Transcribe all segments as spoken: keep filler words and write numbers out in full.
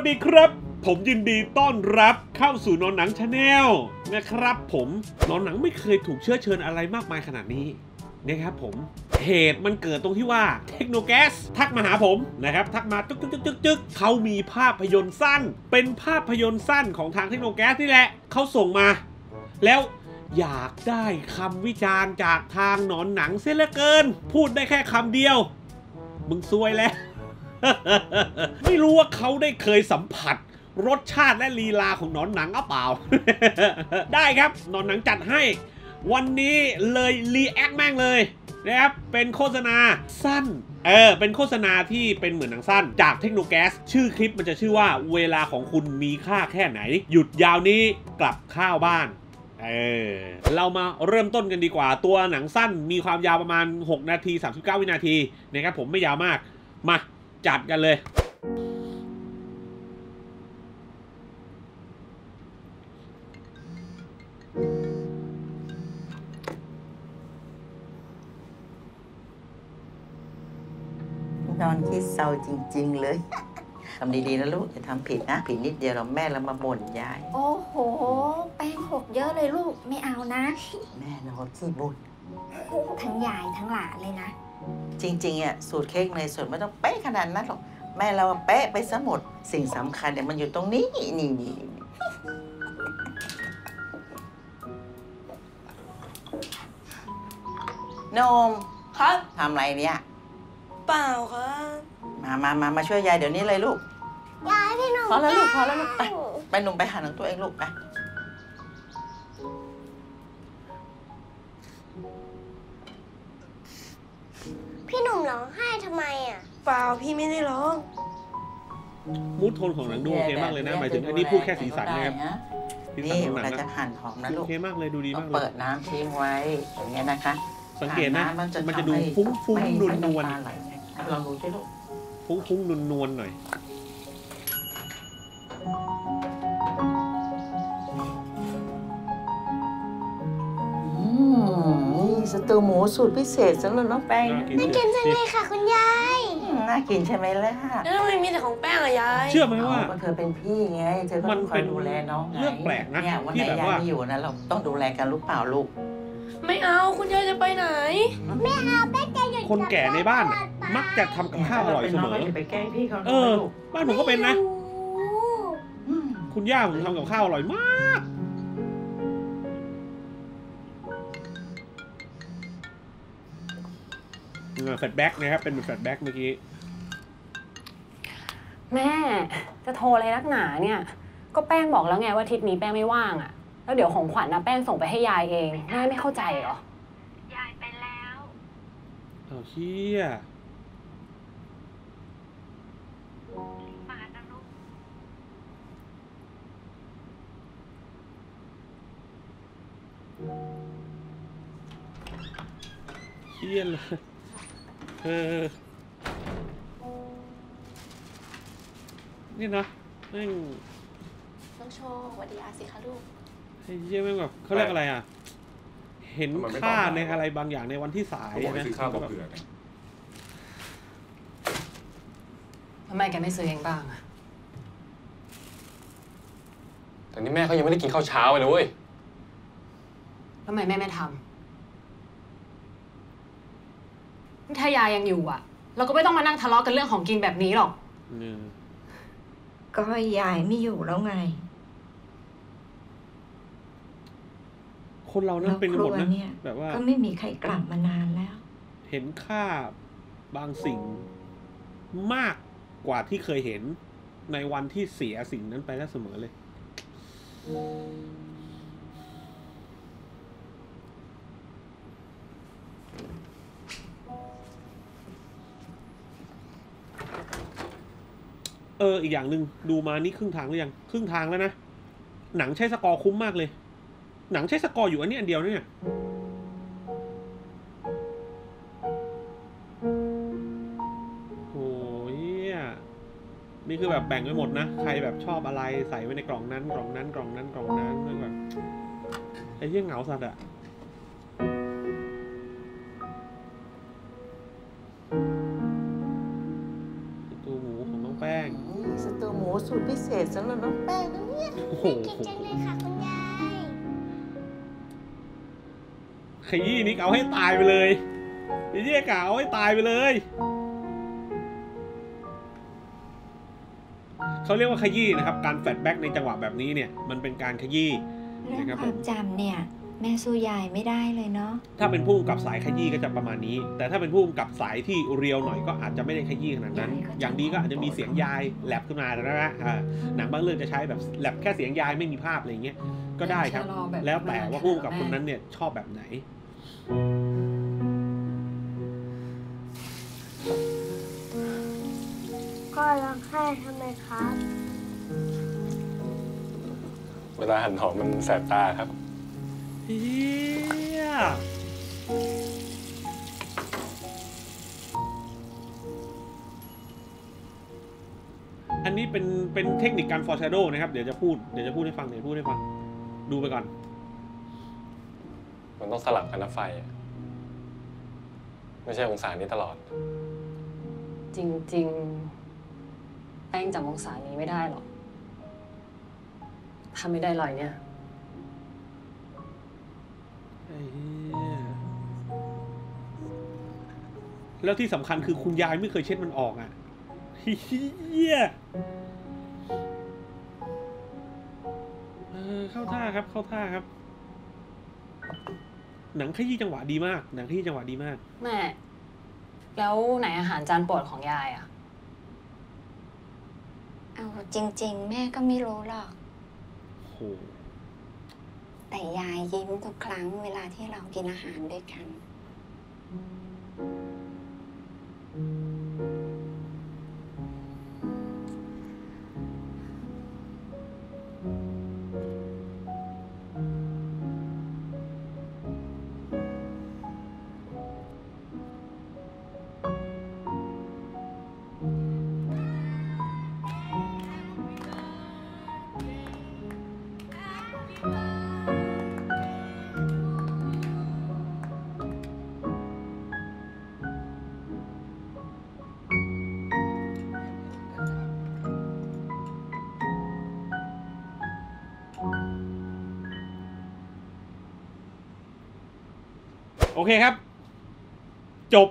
ดีครับผมยินดีต้อนรับเข้าสู่นอนหนังชาแนลนะครับผมนอนหนังไม่เคยถูกเชื้อเชิญอะไรมากมายขนาดนี้นะครับผมเหตุมันเกิดตรงที่ว่าเทคโนแก๊สทักมาหาผมนะครับทักมาจึ๊กจึ๊กจึ๊กจึ๊กเขามีภาพยนตร์สั้นเป็นภาพยนตร์สั้นของทางเทคโนแก๊สนี่แหละเขาส่งมาแล้วอยากได้คำวิจารณ์จากทางหนอนหนังเสียเหลือเกินพูดได้แค่คำเดียวมึงซวยแล้ว ไม่รู้ว่าเขาได้เคยสัมผัสรสชาติและลีลาของหนอนหนังหรือเปล่า ได้ครับหนอนหนังจัดให้วันนี้เลยรีแอคแม่งเลยนะครับเป็นโฆษณาสั้นเออเป็นโฆษณาที่เป็นเหมือนหนังสั้นจากเทคโนแก๊สชื่อคลิปมันจะชื่อว่าเวลาของคุณมีค่าแค่ไหนหยุดยาวนี้กลับข้าวบ้านเออเรามาเริ่มต้นกันดีกว่าตัวหนังสั้นมีความยาวประมาณหกนาทีสามสิบเก้าวินาทีนะครับผมไม่ยาวมากมาจัดกันเลยนอนคิดเศร้าจริงๆเลยทำดีๆนะลูกอย่าทำผิดนะผิดนิดเดียวเราแม่เรามาบ่นยายโอ้โหแป้งหกเยอะเลยลูกไม่เอานะแม่นอนขี้บ่นทั้งยายทั้งหลานเลยนะจริงๆอ่ะสูตรเค้กเนยสดไม่ต้องเป๊ะขนาดนั้นหรอกแม่เราเป๊ะไปซะหมดสิ่งสำคัญเนี่ยมันอยู่ตรงนี้นี่นี่นมครับทำอะไรเนี่ยเปล่าครับมามามามาช่วยยายเดี๋ยวนี้เลยลูกยายพี่หนุ่มพอแล้วลูกพอแล้วลูกไปไปหนุ่มไปหาหนังตัวเองลูกไปพี่หนุ่มร้องไห้ทำไมอ่ะเปล่าพี่ไม่ได้ร้องมูดโทนของหนังดูโอเคมากเลยนะหมายถึงอันนี้พูดแค่สีสันนะครับนี่เราจะหั่นหอมนะลูกโอเคมากเลยดูดีมากเลยเปิดน้ำทิ้งไว้อย่างเงี้ยนะคะสังเกตนะมันจะดูฟุ้งฟุ้งนวลนวลลองดูสิลูกฟุ้งฟุ้งนวลนวลหน่อยสตูหมูสูตรพิเศษสำหรับน้องแป้งน่ากินจังเลยค่ะคุณยายน่ากินใช่ไหมล่ะแล้วทำไมมีแต่ของแป้งอะยายเชื่อไหมว่าเธอเป็นพี่ไงเธอต้องคอยดูแลน้องไงเรื่องแปลกนะเนี่ยวันไหนยายไม่อยู่นะเราต้องดูแลกันรู้เปล่าลูกไม่เอาคุณยายจะไปไหนไม่เอาแป้งจะหยุดคนแก่ในบ้านมักจะทำกับข้าวอร่อยเสมอไปแกล้งพี่เขาเออบ้านผมก็เป็นนะคุณย่าผมทำกับข้าวอร่อยมากแฟลชแบ็กนะครับเป็นแฟลชแบ็กเมื่อกี้แม่จะโทรอะไรนักหนาเนี่ยก็แป้งบอกแล้วไงว่าอาทิตย์นี้แป้งไม่ว่างอะแล้วเดี๋ยวของขวัญนะแป้งส่งไปให้ยายเองแม่ไม่เข้าใจเหรอยายไปแล้วเอาเชี่ยมานะลูกเชี่ยเลยเออนี่นะแม่งน้องโชว์สวัสดีอาสิคะลูกไอ้เชี่ยแม่งแบบเขาเรียกอะไรอ่ะเห็นค่าในอะไรบางอย่างในวันที่สายนะซื้อข้าวกับเผือกทำไมแกไม่ซื้อเองบ้างอะแต่นี่แม่เขายังไม่ได้กินข้าวเช้าเลยเว้ยทำไมแม่ไม่ทำถ้ายายยังอยู่อ่ะเราก็ไม่ต้องมานั่งทะเลาะกันเรื่องของกินแบบนี้หรอกก็ยายไม่อยู่แล้วไงคนเรานั้นเป็นหมดนะแบบว่าก็ไม่มีใครกลับมานานแล้วเห็นค่าบางสิ่งมากกว่าที่เคยเห็นในวันที่เสียสิ่งนั้นไปแล้วเสมอเลยเอออีกอย่างหนึ่งดูมานี่ครึ่งทางหรือยังครึ่งทางแล้วนะหนังใช้สกอร์คุ้มมากเลยหนังใช้สกอร์อยู่อันนี้อันเดียวเนี่ยโอ้ยนี่คือแบบแบ่งไว้หมดนะใครแบบชอบอะไรใส่ไว้ในกล่องนั้นกล่องนั้นกล่องนั้นกล่องนั้นแบบไอ้เหี้ยเหงาสัตว์อะสตูหมูสูตรพิเศษสำหรับน้องแป้งนะเนี่ยโอ้โหกินจังเลยค่ะคุณยายขยี้นิกเอาให้ตายไปเลยขยี้กะเอาให้ตายไปเลยเขาเรียกว่าขยี้นะครับการแฟลชแบ็กในจังหวะแบบนี้เนี่ยมันเป็นการขยี้เรื่องนะครับคผวาม มจำเนี่ย แม่สู้ยายไม่ได้เลยเนาะถ้าเป็นผู้กำกับสายขยี้ก็จะประมาณนี้ แต่ถ้าเป็นผู้กำกับสายที่เรียวหน่อยก็อาจจะไม่ได้ขยี้ขนาดนั้น อย่างดีก็อาจจะมีเสียงยายแลบขึ้นมาแล้วนะอ่าหนังบางเรื่องจะใช้แบบแลบแค่เสียงยายไม่มีภาพอะไรเงี้ยก็ได้ครับ แล้วแต่ว่าผู้กำกับคนนั้นเนี่ยชอบแบบไหนก็ร้องไห้ทำไมครับเวลาหั่นหอมมันแสบตาครับเฮียอันนี้เป็นเป็นเทคนิคการ foreshadow นะครับ เดี๋ยวจะพูดเดี๋ยวจะพูดให้ฟังเดี๋ยวพูดให้ฟังดูไปก่อนมันต้องสลับกันนะไฟอะไม่ใช่องศานี้ตลอดจริงๆ แป้งจำองศานี้ไม่ได้หรอกถ้าไม่ได้ลอยเนี่ยไอ้เหี้ยแล้วที่สำคัญคือคุณยายไม่เคยเช็ดมันออกอ่ะเฮียเออเข้าท่าครับเข้าท่าครับ หนังขยี้จังหวะดีมากหนังขยี้จังหวะดีมากแม่ แล้วไหนอาหารจานโปรดของยายอ่ะเอาจริงๆ แม่ก็ไม่รู้หรอกโหแต่ยายยิ้มทุกครั้งเวลาที่เรากินอาหารด้วยกันโอเคครับ จบ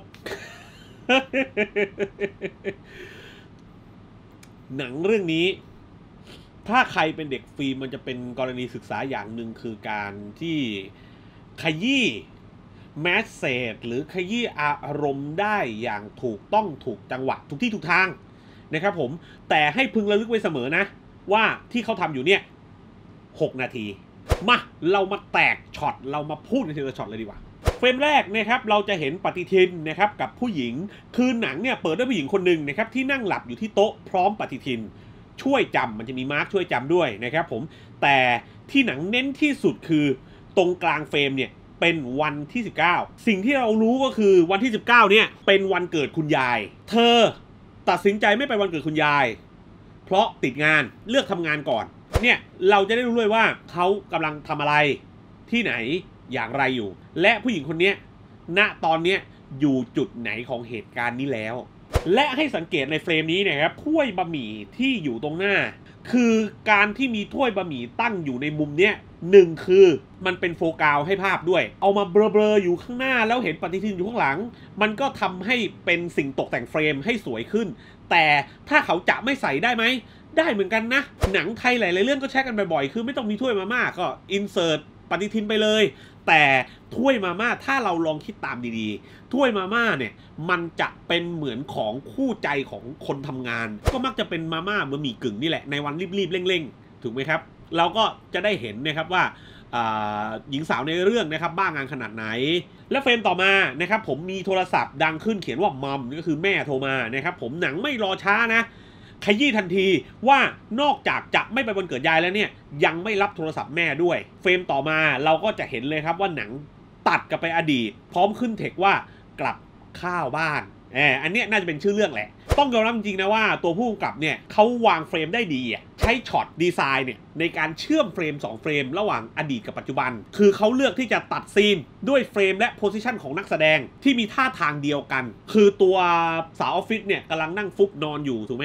หนังเรื่องนี้ ถ้าใครเป็นเด็กฟิล์มมันจะเป็นกรณีศึกษาอย่างหนึ่งคือการที่ขยี้แมสเซจหรือขยี้อารมณ์ได้อย่างถูกต้องถูกจังหวะทุกที่ทุกทางนะครับผมแต่ให้พึงระลึกไว้เสมอนะว่าที่เขาทำอยู่เนี่ยหกนาทีมาเรามาแตกช็อตเรามาพูดในทีละช็อตเลยดีกว่าเฟรมแรกนะครับเราจะเห็นปฏิทินนะครับกับผู้หญิงคือหนังเนี่ยเปิดด้วยผู้หญิงคนหนึ่งนะครับที่นั่งหลับอยู่ที่โต๊ะพร้อมปฏิทินช่วยจำมันจะมีมาร์คช่วยจำด้วยนะครับผมแต่ที่หนังเน้นที่สุดคือตรงกลางเฟรมเนี่ยเป็นวันที่สิบเก้าสิ่งที่เรารู้ก็คือวันที่สิบเก้าเนี่ยเป็นวันเกิดคุณยายเธอตัดสินใจไม่ไปวันเกิดคุณยายเพราะติดงานเลือกทำงานก่อนเนี่ยเราจะได้รู้เลยว่าเขากำลังทำอะไรที่ไหนอย่างไรอยู่และผู้หญิงคนนี้ณตอนนี้อยู่จุดไหนของเหตุการณ์นี้แล้วและให้สังเกตในเฟรมนี้นะครับถ้วยบะหมี่ที่อยู่ตรงหน้าคือการที่มีถ้วยบะหมี่ตั้งอยู่ในมุมเนี้ยหนึ่งคือมันเป็นโฟกัสให้ภาพด้วยเอามาเบลอๆอยู่ข้างหน้าแล้วเห็นปฏิทินอยู่ข้างหลังมันก็ทำให้เป็นสิ่งตกแต่งเฟรมให้สวยขึ้นแต่ถ้าเขาจะไม่ใส่ได้ไหมได้เหมือนกันนะหนังไทยหลายๆเรื่องก็แชร์กันบ่อยๆคือไม่ต้องมีถ้วยมาม่าก็อินเสิร์ตปฏิทินไปเลยแต่ถ้วยมาม่าถ้าเราลองคิดตามดีๆถ้วยมาม่าเนี่ยมันจะเป็นเหมือนของคู่ใจของคนทำงานก็มักจะเป็นมาม่าบะหมี่กึ่งนี่แหละในวันรีบๆเร่งๆถูกไหมครับเราก็จะได้เห็นนะครับว่าหญิงสาวในเรื่องนะครับบ้างานขนาดไหนและเฟรมต่อมานะครับผมมีโทรศัพท์ดังขึ้นเขียนว่ามัมก็คือแม่โทรมานะครับผมหนังไม่รอช้านะขยี้ทันทีว่านอกจากจะไม่ไปวันเกิดยายแล้วเนี่ยยังไม่รับโทรศัพท์แม่ด้วยเฟรมต่อมาเราก็จะเห็นเลยครับว่าหนังตัดกลับไปอดีตพร้อมขึ้นเทคว่ากลับข้าวบ้านแอบอันนี้น่าจะเป็นชื่อเรื่องแหละต้องยอมรับจริงๆนะว่าตัวผู้กำกับเนี่ยเขาวางเฟรมได้ดีอ่ะใช้ช็อตดีไซน์เนี่ยในการเชื่อมเฟรมสองเฟรมระหว่างอดีตกับปัจจุบันคือเขาเลือกที่จะตัดซีนด้วยเฟรมและโพสิชันของนักแสดงที่มีท่าทางเดียวกันคือตัวสาวออฟฟิศเนี่ยกำลังนั่งฟุบนอนอยู่ถูกไหมครับ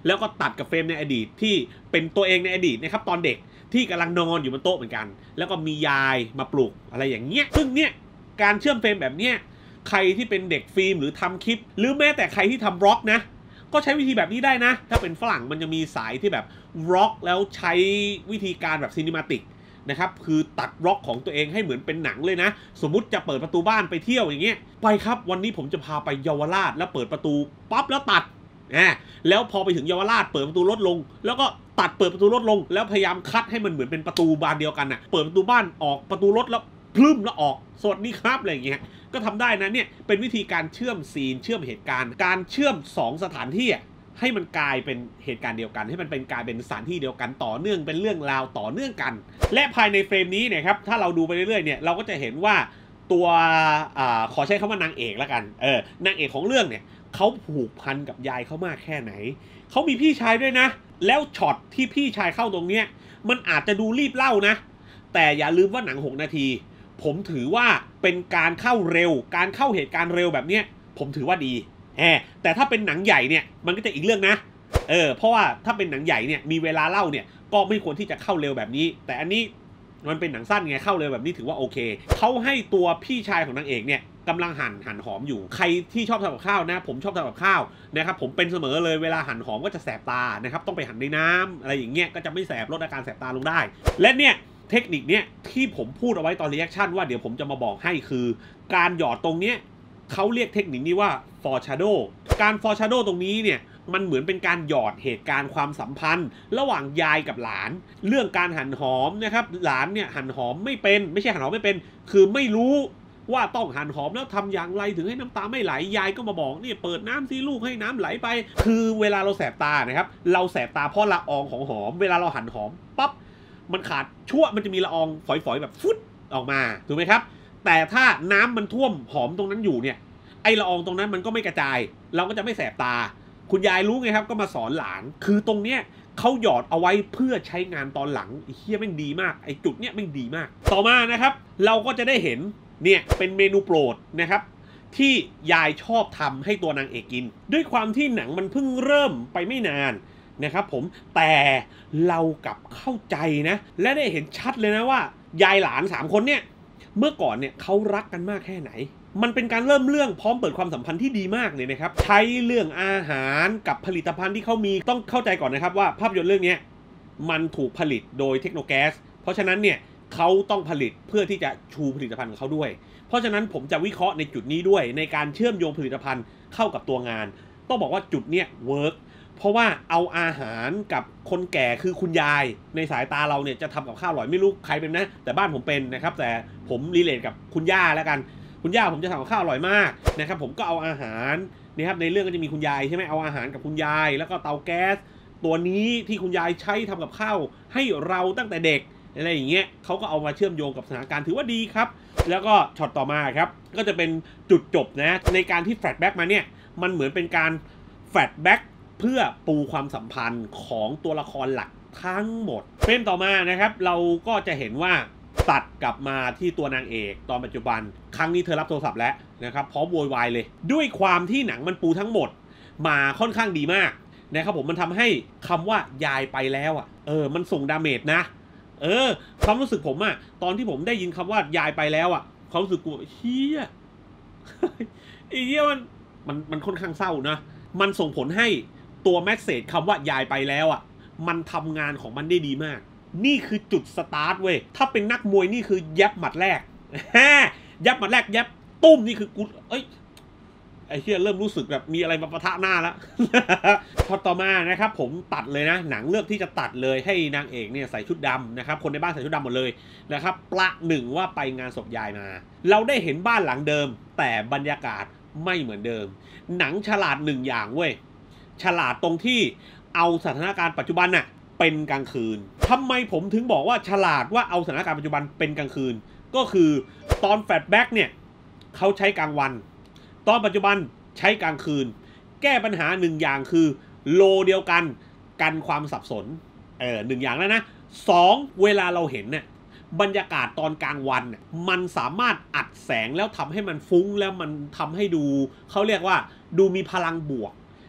แล้วก็ตัดกับเฟรมในอดีตที่เป็นตัวเองในอดีตนะครับตอนเด็กที่กำลังนอนอยู่บนโต๊ะเหมือนกันแล้วก็มียายมาปลุกอะไรอย่างเงี้ยซึ่งเนี่ยการเชื่อมเฟรมแบบเนี้ยใครที่เป็นเด็กฟิล์มหรือทำคลิปหรือแม้แต่ใครที่ทำบล็อกนะก็ใช้วิธีแบบนี้ได้นะถ้าเป็นฝรั่งมันจะมีสายที่แบบบล็อกแล้วใช้วิธีการแบบซินิมาติกนะครับคือตัดบล็อกของตัวเองให้เหมือนเป็นหนังเลยนะสมมุติจะเปิดประตูบ้านไปเที่ยวอย่างเงี้ยไปครับวันนี้ผมจะพาไปเยาวราชแล้วเปิดประตูปั๊บแล้วตัดอ่าแล้วพอไปถึงเยาวราชเปิดประตูรถลงแล้วก็ตัดเปิดประตูรถลงแล้วพยายามคัดให้มันเหมือนเป็นประตูบานเดียวกันน่ะเปิดประตูบ้านออกประตูรถแล้วพลึ่มแล้วออกสวัสดีครับอะไรอย่างเงี้ยก็ทำได้นะเนี่ยเป็นวิธีการเชื่อมซีนเชื่อมเหตุการณ์การเชื่อมสองสถานที่ให้มันกลายเป็นเหตุการณ์เดียวกันให้มันเป็นกลายเป็นสถานที่เดียวกันต่อเนื่องเป็นเรื่องราวต่อเนื่องกันและภายในเฟรมนี้เนี่ยครับถ้าเราดูไปเรื่อยๆเนี่ยเราก็จะเห็นว่าตัวอ่าขอใช้คำว่านางเอกแล้วกันเออนางเอกของเรื่องเนี่ยเขาผูกพันกับยายเขามากแค่ไหนเขามีพี่ชายด้วยนะแล้วช็อตที่พี่ชายเข้าตรงเนี้ยมันอาจจะดูรีบเล่านะแต่อย่าลืมว่าหนังหกนาทีผมถือว่าเป็นการเข้าเร็วการเข้าเหตุการณ์เร็วแบบเนี้ยผมถือว่าดีแอบแต่ถ้าเป็นหนังใหญ่เนี่ยมันก็จะอีกเรื่องนะเออเพราะว่าถ้าเป็นหนังใหญ่เนี่ยมีเวลาเล่าเนี่ยก็ไม่ควรที่จะเข้าเร็วแบบนี้แต่อันนี้มันเป็นหนังสั้นไงเข้าเร็วแบบนี้ถือว่าโอเคเขาให้ตัวพี่ชายของนางเอกเนี่ยกำลังหั่นหั่นหอมอยู่ใครที่ชอบทำกับข้าวนะผมชอบทำกับข้าวนะครับผมเป็นเสมอเลยเวลาหั่นหอมก็จะแสบตานะครับต้องไปหั่นในน้ำอะไรอย่างเงี้ยก็จะไม่แสบลดอาการแสบตาลงได้และเนี่ยเทคนิคเนี่ยที่ผมพูดเอาไว้ตอนรีแอคชั่นว่าเดี๋ยวผมจะมาบอกให้คือการหยอดตรงเนี้ยเขาเรียกเทคนิคนี้ว่า foreshadow การ foreshadow ตรงนี้เนี่ยมันเหมือนเป็นการหยอดเหตุการณ์ความสัมพันธ์ระหว่างยายกับหลานเรื่องการหั่นหอมนะครับหลานเนี่ยหั่นหอมไม่เป็นไม่ใช่หั่นหอมไม่เป็นคือไม่รู้ว่าต้องหั่นหอมแล้วทำอย่างไรถึงให้น้ำตาไม่ไหลยายก็มาบอกนี่เปิดน้ำสิลูกให้น้ำไหลไปคือเวลาเราแสบตานะครับเราแสบตาเพราะละอองของหอมเวลาเราหั่นหอมปั๊บมันขาดชั่วมันจะมีละอองฝอยๆแบบฟุดออกมาถูกไหมครับแต่ถ้าน้ำมันท่วมหอมตรงนั้นอยู่เนี่ยไอละอองตรงนั้นมันก็ไม่กระจายเราก็จะไม่แสบตาคุณยายรู้ไงครับก็มาสอนหลานคือตรงเนี้ยเขาหยอดเอาไว้เพื่อใช้งานตอนหลังเฮียแม่งดีมากไอจุดเนี้ยแม่งดีมากต่อมานะครับเราก็จะได้เห็นเนี่ยเป็นเมนูโปรดนะครับที่ยายชอบทำให้ตัวนางเอกกินด้วยความที่หนังมันเพิ่งเริ่มไปไม่นานนะครับผมแต่เรากลับเข้าใจนะและได้เห็นชัดเลยนะว่ายายหลานสามคนเนี่ยเมื่อก่อนเนี่ยเขารักกันมากแค่ไหนมันเป็นการเริ่มเรื่องพร้อมเปิดความสัมพันธ์ที่ดีมากเลยนะครับใช้เรื่องอาหารกับผลิตภัณฑ์ที่เขามีต้องเข้าใจก่อนนะครับว่าภาพยนตร์เรื่องนี้มันถูกผลิตโดยเทคโนแก๊สเพราะฉะนั้นเนี่ยเขาต้องผลิตเพื่อที่จะชูผลิตภัณฑ์ของเขาด้วยเพราะฉะนั้นผมจะวิเคราะห์ในจุดนี้ด้วยในการเชื่อมโยงผลิตภัณฑ์เข้ากับตัวงานต้องบอกว่าจุดเนี้ยเวิร์กเพราะว่าเอาอาหารกับคนแก่คือคุณยายในสายตาเราเนี่ยจะทำกับข้าวอร่อยไม่รู้ใครเป็นนะแต่บ้านผมเป็นนะครับแต่ผมรีเลทกับคุณย่าแล้วกันคุณย่าผมจะทำกับข้าวอร่อยมากนะครับผมก็เอาอาหารนะครับในเรื่องก็จะมีคุณยายใช่ไหมเอาอาหารกับคุณยายแล้วก็เตาแก๊สตัวนี้ที่คุณยายใช้ทำกับข้าวให้เราตั้งแต่เด็กอะไรอย่างเงี้ยเขาก็เอามาเชื่อมโยงกับสถานการณ์ถือว่าดีครับแล้วก็ช็อตต่อมาครับก็จะเป็นจุดจบนะในการที่แฟลชแบ็กมาเนี่ยมันเหมือนเป็นการแฟลชแบ็กเพื่อปูความสัมพันธ์ของตัวละครหลักทั้งหมดเฟรมต่อมานะครับเราก็จะเห็นว่าตัดกลับมาที่ตัวนางเอกตอนปัจจุบันครั้งนี้เธอรับโทรศัพท์แล้วนะครับพร้อมโวยวายเลยด้วยความที่หนังมันปูทั้งหมดมาค่อนข้างดีมากนะครับผมมันทำให้คำว่ายายไปแล้วอ่ะเออมันส่งดาเมจนะเออความรู้สึกผมอ่ะตอนที่ผมได้ยินคำว่ายายไปแล้วอ่ะความรู้สึกกูเฮียไอ้เฮียมันมันมันค่อนข้างเศร้านะมันส่งผลให้ตัวแมสเสจคำว่ายายไปแล้วอ่ะมันทำงานของมันได้ดีมากนี่คือจุดสตาร์ทเว้ยถ้าเป็นนักมวยนี่คือยับหมัดแรกยับหมัดแรกยับตุ้มนี่คือกูเอ้ยไอ้เหี้ยเริ่มรู้สึกแบบมีอะไรมาปะทะหน้าแล้วพอต่อมานะครับผมตัดเลยนะหนังเลือกที่จะตัดเลยให้นางเอกเนี่ยใส่ชุดดำนะครับคนในบ้านใส่ชุดดำหมดเลยนะครับประหนึ่งว่าไปงานศพยายมาเราได้เห็นบ้านหลังเดิมแต่บรรยากาศไม่เหมือนเดิมหนังฉลาดหนึ่งอย่างเว้ยฉลาดตรงที่เอาสถานการณ์ปัจจุบันน่ะเป็นกลางคืนทำไมผมถึงบอกว่าฉลาดว่าเอาสถานการณ์ปัจจุบันเป็นกลางคืนก็คือตอนแฟลชแบ็กเนี่ยเขาใช้กลางวันตอนปัจจุบันใช้กลางคืนแก้ปัญหาหนึ่งอย่างคือโลเดียวกันกันความสับสนเออหนึ่งอย่างแล้วนะสองเวลาเราเห็นเนี่ยบรรยากาศตอนกลางวันเนี่ยมันสามารถอัดแสงแล้วทำให้มันฟุ้งแล้วมันทำให้ดูเขาเรียกว่าดูมีพลังบวก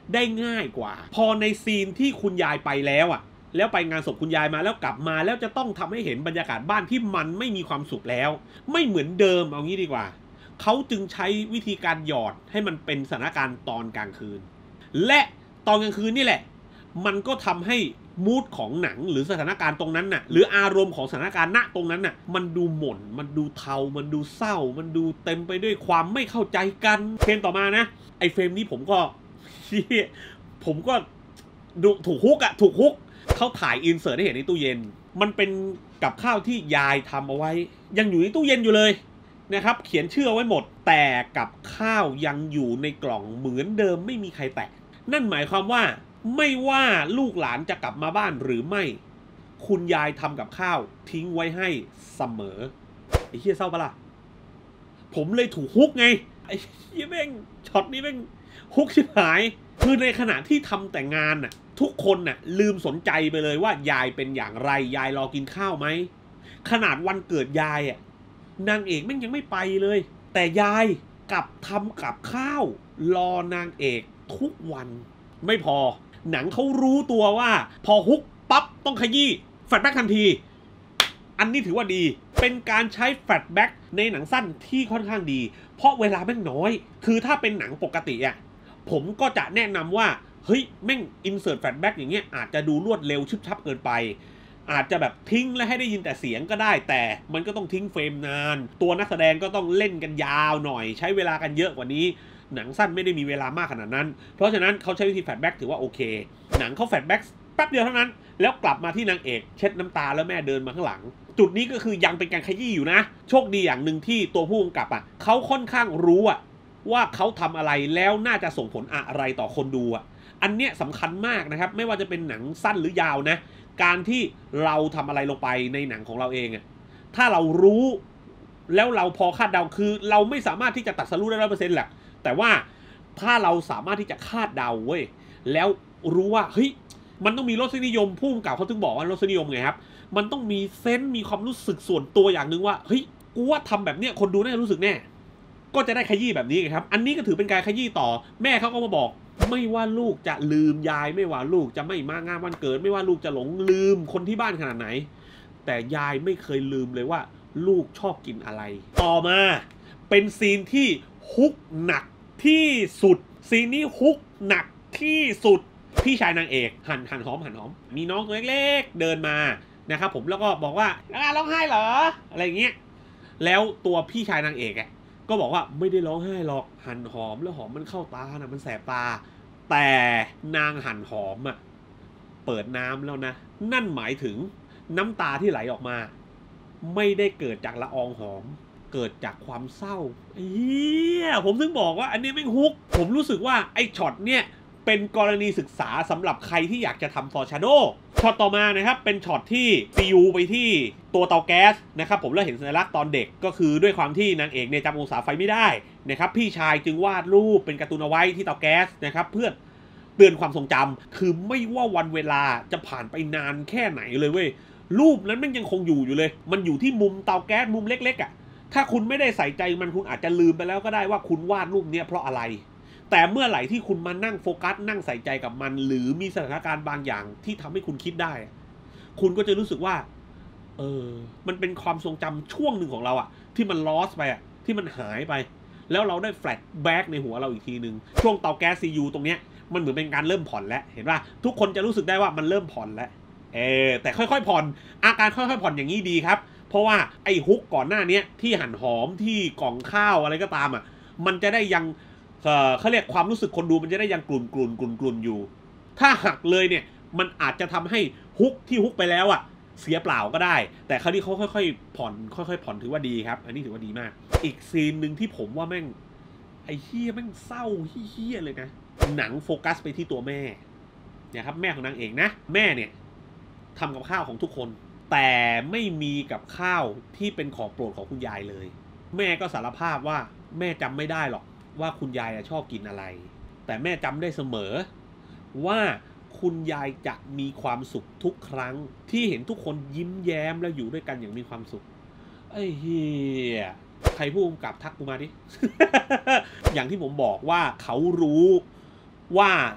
ได้ง่ายกว่าพอในซีนที่คุณยายไปแล้วอ่ะแล้วไปงานศพคุณยายมาแล้วกลับมาแล้วจะต้องทำให้เห็นบรรยากาศบ้านที่มันไม่มีความสุขแล้วไม่เหมือนเดิมเอางี้ดีกว่าเขาจึงใช้วิธีการหยอดให้มันเป็นสถานการณ์ตอนกลางคืนและตอนกลางคืนนี่แหละมันก็ทำให้มูดของหนังหรือสถานการณ์ตรงนั้นน่ะหรืออารมณ์ของสถานการณ์ณตรงนั้นน่ะมันดูหม่นมันดูเทามันดูเศร้ามันดูเต็มไปด้วยความไม่เข้าใจกันเฟรมต่อมานะไอ้เฟรมนี้ผมก็ ผมก็ดูถูกฮุกอะถูกฮุกเขาถ่ายอินเสิร์ตให้เห็นในตู้เย็นมันเป็นกับข้าวที่ยายทำเอาไว้ยังอยู่ในตู้เย็นอยู่เลยนะครับเขียนชื่อเอาไว้หมดแต่กับข้าวยังอยู่ในกล่องเหมือนเดิมไม่มีใครแตะนั่นหมายความว่าไม่ว่าลูกหลานจะกลับมาบ้านหรือไม่คุณยายทำกับข้าวทิ้งไว้ให้เสมอไอ้เหี้ยเศร้าปะล่ะผมเลยถูกฮุกไงไอ้เหี้ยแม่งช็อตนี้แม่งฮุกชิบหายคือในขณะที่ทำแต่งานน่ะทุกคนน่ะลืมสนใจไปเลยว่ายายเป็นอย่างไรยายรอกินข้าวไหมขนาดวันเกิดยายอ่ะนางเอกแม่งยังไม่ไปเลยแต่ยายกลับทำกับข้าวรอนางเอกทุกวันไม่พอหนังเขารู้ตัวว่าพอฮุกปั๊บต้องขยี้แฟลชแบ็กทันทีอันนี้ถือว่าดีเป็นการใช้แฟลชแบ็กในหนังสั้นที่ค่อนข้างดีเพราะเวลาแม่งน้อยคือถ้าเป็นหนังปกติอ่ะผมก็จะแนะนำว่าเฮ้ยแม่งอินเสิร์ตแฟลชแบ็กอย่างเงี้ยอาจจะดูรวดเร็วชึบชับเกินไปอาจจะแบบทิ้งและให้ได้ยินแต่เสียงก็ได้แต่มันก็ต้องทิ้งเฟรมนานตัวนักแสดงก็ต้องเล่นกันยาวหน่อยใช้เวลากันเยอะกว่านี้หนังสั้นไม่ได้มีเวลามากขนาดนั้นเพราะฉะนั้นเขาใช้วิธีแฟลชแบ็กถือว่าโอเคหนังเขาแฟลชแบ็กแป๊บเดียวเท่านั้นแล้วกลับมาที่นางเอกเช็ดน้ำตาแล้วแม่เดินมาข้างหลังจุดนี้ก็คือยังเป็นการขยี้อยู่นะโชคดีอย่างหนึ่งที่ตัวผู้กำกับอ่ะเขาค่อนข้างรู้อ่ะว่าเขาทำอะไรแล้วน่าจะส่งผลอะไรต่อคนดูอ่ะอันเนี้ยสำคัญมากนะครับไม่ว่าจะเป็นหนังสั้นหรือยาวนะการที่เราทำอะไรลงไปในหนังของเราเองอ่ะถ้าเรารู้แล้วเราพอคาดเดาคือเราไม่สามารถที่จะตัดสรุปได้ร้อยเปอร์เซ็นต์แหละแต่ว่าถ้าเราสามารถที่จะคาดเดาเว้ยแล้วรู้ว่าเฮ้ยมันต้องมีรสนิยมผู้กำกับเขาถึงบอกว่ารสนิยมไงครับมันต้องมีเซนส์มีความรู้สึกส่วนตัวอย่างหนึ่งว่าเฮ้ยกูว่าทำแบบเนี้ยคนดูน่าจะรู้สึกแน่ก็จะได้ขยี้แบบนี้ไงครับอันนี้ก็ถือเป็นการขยี้ต่อแม่เขาก็มาบอกไม่ว่าลูกจะลืมยายไม่ว่าลูกจะไม่มางานวันเกิดไม่ว่าลูกจะหลงลืมคนที่บ้านขนาดไหนแต่ยายไม่เคยลืมเลยว่าลูกชอบกินอะไรต่อมาเป็นซีนที่ฮุกหนักที่สุดซีนนี้ฮุกหนักที่สุดพี่ชายนางเอกหันหันหอมหันหอมมีน้องตัวเล็กๆเดินมานะครับผมแล้วก็บอกว่าร้องไห้เหรออะไรเงี้ยแล้วตัวพี่ชายนางเอกอ่ะก็บอกว่าไม่ได้ร้องไห้หรอกหันหอมแล้วหอมมันเข้าตานะมันแสบตาแต่นางหันหอมอ่ะเปิดน้ำแล้วนะนั่นหมายถึงน้ำตาที่ไหลออกมาไม่ได้เกิดจากละอองหอมเกิดจากความเศร้าเฮียผมถึงบอกว่าอันนี้ไม่ฮุกผมรู้สึกว่าไอ้ช็อตเนี่ยเป็นกรณีศึกษาสำหรับใครที่อยากจะทำฟอร์ชาโดช็อตต่อมานะครับเป็นช็อตที่ซียูไปที่ตัวเตาแก๊สนะครับผมแล้วเห็นสัญลักษณ์ตอนเด็กก็คือด้วยความที่นางเอกเนี่ยจำองศาไฟไม่ได้นะครับพี่ชายจึงวาดรูปเป็นการ์ตูนเอาไว้ที่เตาแก๊สนะครับเพื่อเตือนความทรงจำคือไม่ว่าวันเวลาจะผ่านไปนานแค่ไหนเลยเว้ยรูปนั้นมันยังคงอยู่อยู่เลยมันอยู่ที่มุมเตาแก๊สมุมเล็กๆอ่ะถ้าคุณไม่ได้ใส่ใจมันคุณอาจจะลืมไปแล้วก็ได้ว่าคุณวาดรูปเนี้ยเพราะอะไรแต่เมื่อไหร่ที่คุณมานั่งโฟกัสนั่งใส่ใจกับมันหรือมีสถานการณ์บางอย่างที่ทำให้คุณคิดได้คุณก็จะรู้สึกว่าเออมันเป็นความทรงจำช่วงหนึ่งของเราอะที่มันลอสไปอะที่มันหายไปแล้วเราได้แฟลชแบ็กในหัวเราอีกทีหนึ่งช่วงเตาแก๊สซียูตรงเนี้ยมันเหมือนเป็นการเริ่มผ่อนแล้วเห็นป่ะทุกคนจะรู้สึกได้ว่ามันเริ่มผ่อนแล้วเออแต่ค่อยๆผ่อนอาการค่อยๆผ่อนอย่างนี้ดีครับเพราะว่าไอ้ฮุกก่อนหน้านี้ที่หั่นหอมที่กล่องข้าวอะไรก็ตามอ่ะมันจะได้ยังเอ่อเขาเรียกความรู้สึกคนดูมันจะได้ยังกลุ่นกลุ่นกลุ่นกลุ่นอยู่ถ้าหักเลยเนี่ยมันอาจจะทำให้ฮุกที่ฮุกไปแล้วอ่ะเสียเปล่าก็ได้แต่คราวนี้เขาค่อยๆผ่อนค่อยๆผ่อนถือว่าดีครับอันนี้ถือว่าดีมากอีกซีนหนึ่งที่ผมว่าแม่งไอ้เหี้ยแม่งเศร้าเหี้ยเลยนะหนังโฟกัสไปที่ตัวแม่เนี่ยครับแม่ของนางเอกนะแม่เนี่ยทำกับข้าวของทุกคนแต่ไม่มีกับข้าวที่เป็นของโปรดของคุณยายเลยแม่ก็สารภาพว่าแม่จำไม่ได้หรอกว่าคุณยายชอบกินอะไรแต่แม่จำได้เสมอว่าคุณยายจะมีความสุขทุกครั้งที่เห็นทุกคนยิ้มแย้มแล้วอยู่ด้วยกันอย่างมีความสุขไอ้เฮียใครผู้กำกับทักกูมาดิ อย่างที่ผมบอกว่าเขารู้ว่า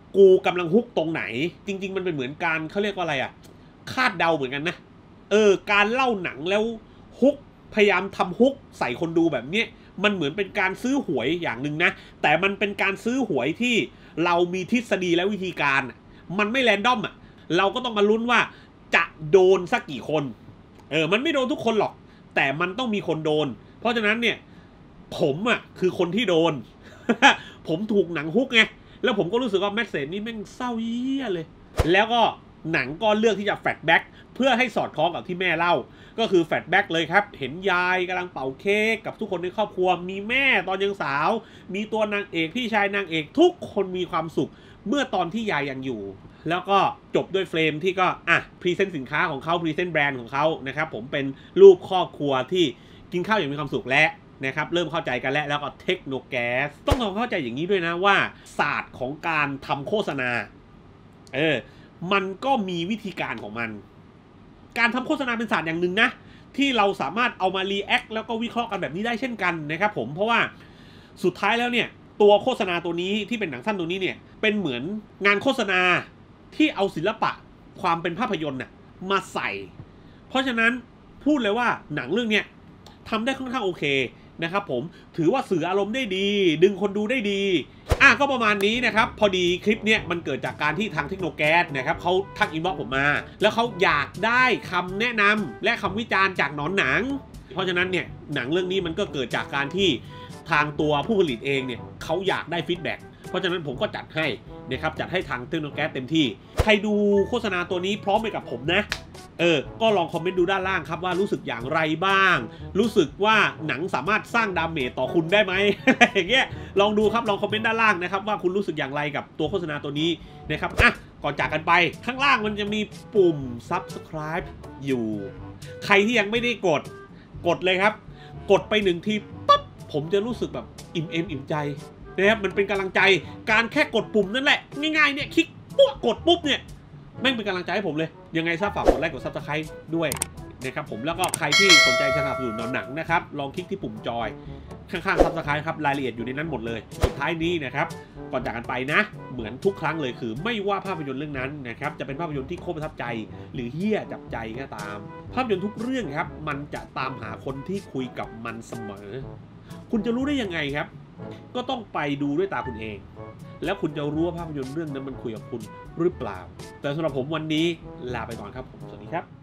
กูกำลังฮุกตรงไหนจริงๆมันเป็นเหมือนการเขาเรียกว่าอะไรอะคาดเดาเหมือนกันนะเออการเล่าหนังแล้วฮุกพยายามทำฮุกใส่คนดูแบบเนี้ยมันเหมือนเป็นการซื้อหวยอย่างหนึ่งนะแต่มันเป็นการซื้อหวยที่เรามีทฤษฎีและวิธีการมันไม่แรนดอมอ่ะเราก็ต้องมาลุ้นว่าจะโดนสักกี่คนเออมันไม่โดนทุกคนหรอกแต่มันต้องมีคนโดนเพราะฉะนั้นเนี่ยผมอ่ะคือคนที่โดน ผมถูกหนังฮุกไงแล้วผมก็รู้สึกว่าแมสเซจนี่แม่งเศร้าเยี่ยเลยแล้วก็หนังก็เลือกที่จะแฟลชแบ็กเพื่อให้สอดคล้องกับที่แม่เล่าก็คือแฟลชแบ็กเลยครับเห็นยายกำลังเป่าเค้กกับทุกคนในครอบครัวมีแม่ตอนยังสาวมีตัวนางเอกพี่ชายนางเอกทุกคนมีความสุขเมื่อตอนที่ยายยังอยู่แล้วก็จบด้วยเฟรมที่ก็อ่ะพรีเซนต์สินค้าของเขาพรีเซนต์แบรนด์ของเขานะครับผมเป็นรูปครอบครัวที่กินข้าวอย่างมีความสุขและนะครับเริ่มเข้าใจกันแล้วแล้วก็เทคโนแก๊สต้องลองเข้าใจอย่างนี้ด้วยนะว่าศาสตร์ของการทำโฆษณาเออมันก็มีวิธีการของมันการทำโฆษณาเป็นศาสตร์อย่างหนึ่งนะที่เราสามารถเอามารีแอคแล้วก็วิเคราะห์กันแบบนี้ได้เช่นกันนะครับผมเพราะว่าสุดท้ายแล้วเนี่ยตัวโฆษณาตัวนี้ที่เป็นหนังสั้นตัวนี้เนี่ยเป็นเหมือนงานโฆษณาที่เอาศิลปะความเป็นภาพยนตร์น่ะมาใส่เพราะฉะนั้นพูดเลยว่าหนังเรื่องเนี้ยทำได้ค่อนข้างโอเคนะครับผมถือว่าสื่ออารมณ์ได้ดีดึงคนดูได้ดีอ่ะก็ประมาณนี้นะครับพอดีคลิปเนี้ยมันเกิดจากการที่ทางเทคโนแก๊สนะครับเขาทักอินบ็อกซ์ผมมาแล้วเขาอยากได้คำแนะนำและคำวิจารณ์จากหนอนหนังเพราะฉะนั้นเนี่ยหนังเรื่องนี้มันก็เกิดจากการที่ทางตัวผู้ผลิตเองเนี่ยเขาอยากได้ฟีดแบ็กเพราะฉะนั้นผมก็จัดให้นะครับจัดให้ทางเทคโนแก๊สเต็มที่ใครดูโฆษณาตัวนี้พร้อมไปกับผมนะเออก็ลองคอมเมนต์ดูด้านล่างครับว่ารู้สึกอย่างไรบ้างรู้สึกว่าหนังสามารถสร้างดาเมจต่อคุณได้ไหม อย่างเงี้ยลองดูครับลองคอมเมนต์ด้านล่างนะครับว่าคุณรู้สึกอย่างไรกับตัวโฆษณาตัวนี้นะครับอ่ะก่อนจากกันไปข้างล่างมันจะมีปุ่ม ซับสไครบ์ อยู่ใครที่ยังไม่ได้กดกดเลยครับกดไปหนึ่งทีปั๊บผมจะรู้สึกแบบอิ่มเอมอิ่มใจนะครับมันเป็นกำลังใจการแค่กดปุ่มนั่นแหละง่ายๆเนี่ยคลิกปุ๊บกดปุ๊บเนี่ยแม่งเป็นกำลังใจให้ผมเลยยังไงซะฝากกดไลค์กดซับสไครต์ด้วยนะครับผมแล้วก็ใครที่สนใจสนับสนุนหนังนะครับลองคลิกที่ปุ่มจอยข้างๆซับสไครต์ครับรายละเอียดอยู่ในนั้นหมดเลยสุดท้ายนี้นะครับก่อนจากกันไปนะเหมือนทุกครั้งเลยคือไม่ว่าภาพยนตร์เรื่องนั้นนะครับจะเป็นภาพยนตร์ที่โคตรประทับใจหรือเหี้ยจับใจก็ตามภาพยนตร์ทุกเรื่องครับมันจะตามหาคนที่คุยกับมันเสมอคุณจะรู้ได้ยังไงครับก็ต้องไปดูด้วยตาคุณเองแล้วคุณจะรู้ว่าภาพยนตร์เรื่องนั้นมันคุยกับคุณหรือเปล่าแต่สำหรับผมวันนี้ลาไปก่อนครับผมสวัสดีครับ